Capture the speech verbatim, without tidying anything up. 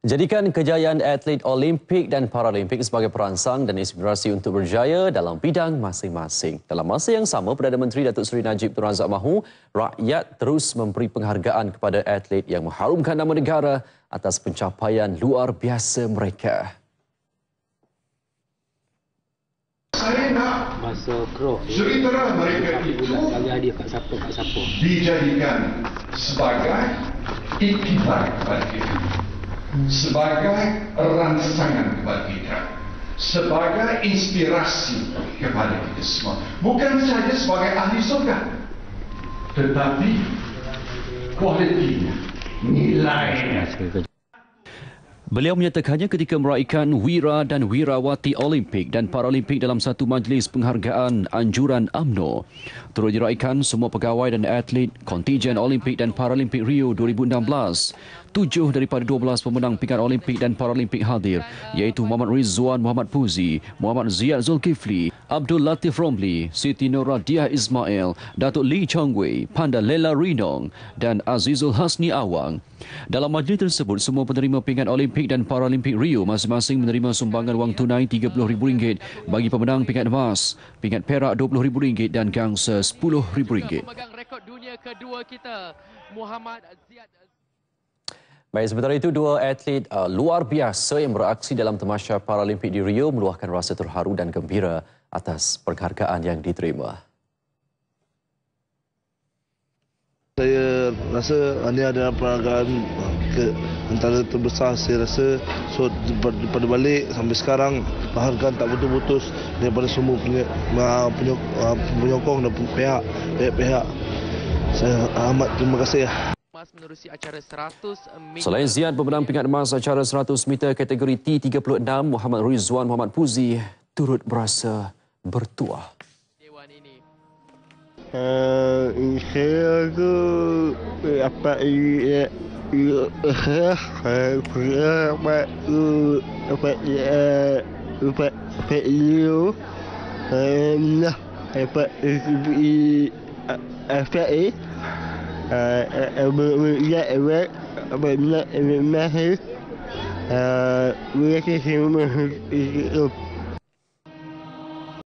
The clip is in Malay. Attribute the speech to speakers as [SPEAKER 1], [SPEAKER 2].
[SPEAKER 1] Jadikan kejayaan atlet Olimpik dan Paralimpik sebagai perangsang dan inspirasi untuk berjaya dalam bidang masing-masing. Dalam masa yang sama, Perdana Menteri Datuk Seri Najib Tun Razak mahu rakyat terus memberi penghargaan kepada atlet yang mengharumkan nama negara atas pencapaian luar biasa mereka.
[SPEAKER 2] Saya nak
[SPEAKER 3] masa kro
[SPEAKER 2] cerita mereka itu dijadikan sebagai iktibar kepada kita, sebagai rangsangan kepada kita, sebagai inspirasi kepada kita semua. Bukan saja sebagai ahli surga, tetapi kualitinya, nilainya.
[SPEAKER 1] Beliau menyatakannya ketika meraihkan Wira dan Wirawati Olimpik dan Paralimpik dalam satu majlis penghargaan anjuran U M N O. Turut diraihkan semua pegawai dan atlet kontijen Olimpik dan Paralimpik Rio dua ribu enam belas. Tujuh daripada dua belas pemenang pingat Olimpik dan Paralimpik hadir, iaitu Muhammad Rizwan Muhammad Puzi, Muhammad Ziyad Zulkifli, Abdul Latif Romli, Siti Nuradiah Ismail, Datuk Lee Chong Wei, Panda Lela Rinong dan Azizul Hasni Awang. Dalam majlis tersebut, semua penerima pingat Olimpik dan Paralimpik Rio masing-masing menerima sumbangan wang tunai tiga puluh ribu ringgit bagi pemenang pingat emas, pingat perak dua puluh ribu ringgit dan gangsa sepuluh ribu ringgit.
[SPEAKER 4] Rekod dunia kedua kita, Muhammad Ziyad.
[SPEAKER 1] Baik, sementara itu dua atlet uh, luar biasa yang beraksi dalam tamasya Paralimpik di Rio meluahkan rasa terharu dan gembira atas penghargaan yang diterima.
[SPEAKER 5] Saya rasa ini adalah penghargaan ke antara terbesar saya rasa. So daripada balik sampai sekarang penghargaan tak putus-putus daripada semua penyokong dan pihak pihak. Saya amat terima kasih.
[SPEAKER 4] Menerusi acara seratus meter.
[SPEAKER 1] Selain Ziyad, pemenang pingat emas acara seratus meter kategori T tiga puluh enam, Muhammad Rizwan Muhammad Puzi turut berasa bertuah.
[SPEAKER 4] Dewan ini.
[SPEAKER 6] Uh, saya tu apa ia ia apa apa apa apa ia nah apa apa eh ya awak apa nak nak uh, mereka semua